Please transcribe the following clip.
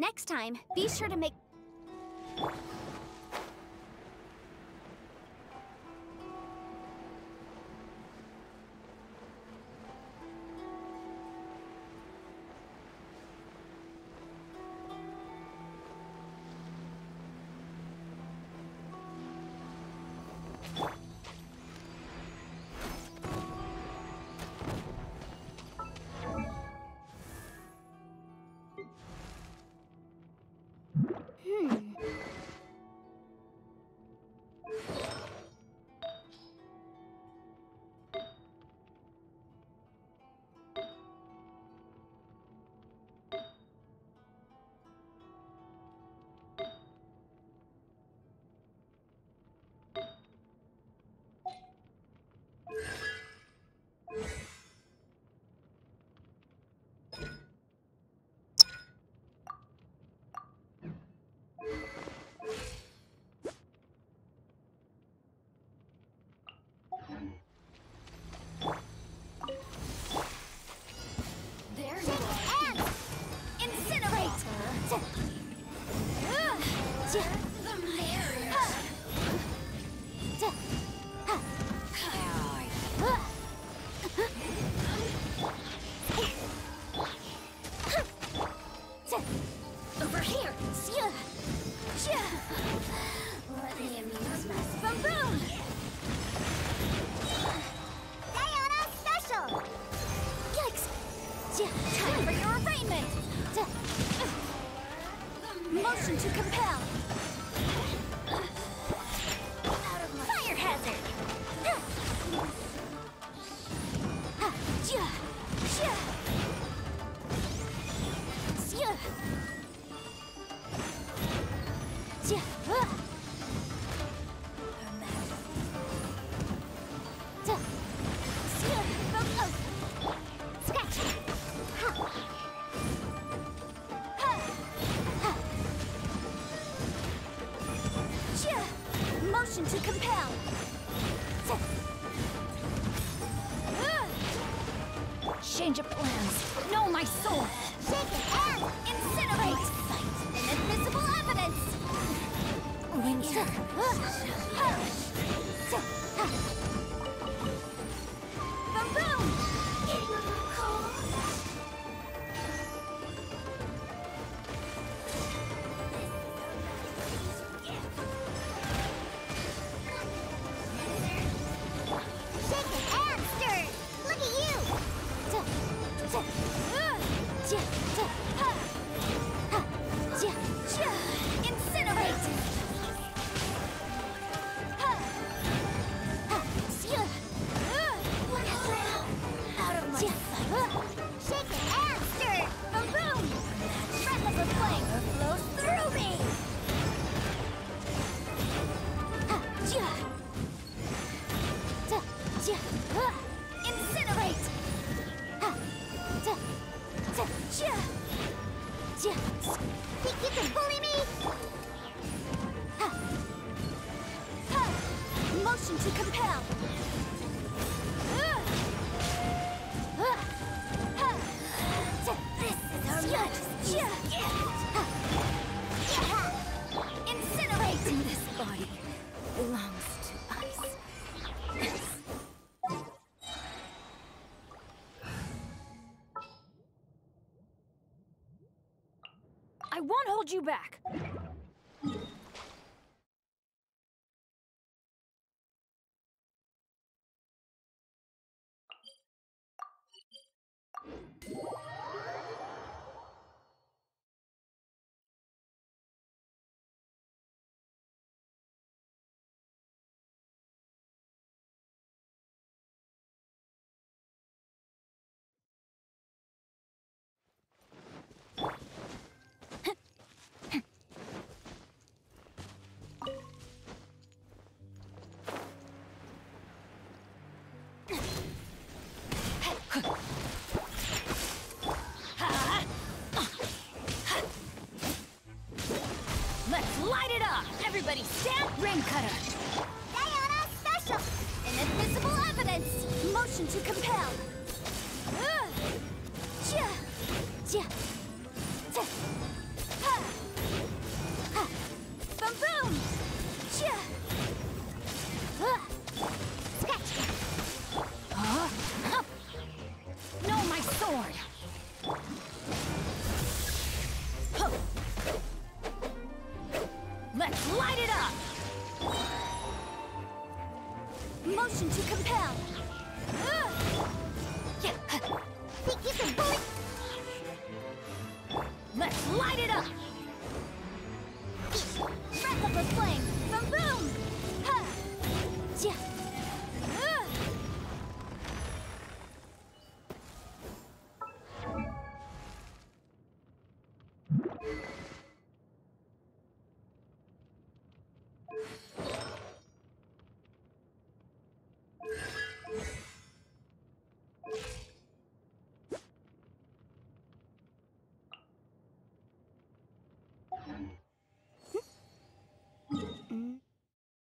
Next time, be sure to make... Over here! Let me amuse myself. Boom! Diana Special! Yikes! Time for your arraignment! Motion to compel! Fire hazard! Motion to compel! Change of plans! Know my soul! Shake it and incinerate! Inadmissible evidence! Winter! Boom! Think you can bully me? Motion to compel. This is our majesty's gift. Incinerate! This body belongs to us. I won't hold you back. Let's light it up! Everybody stand! Ring cutter! Diana Special! Inadmissible evidence! Motion to compel! Motion to compel. Think you can bullet? Let's light it up! Breath of the flame! Boom boom! Ha! Yeah.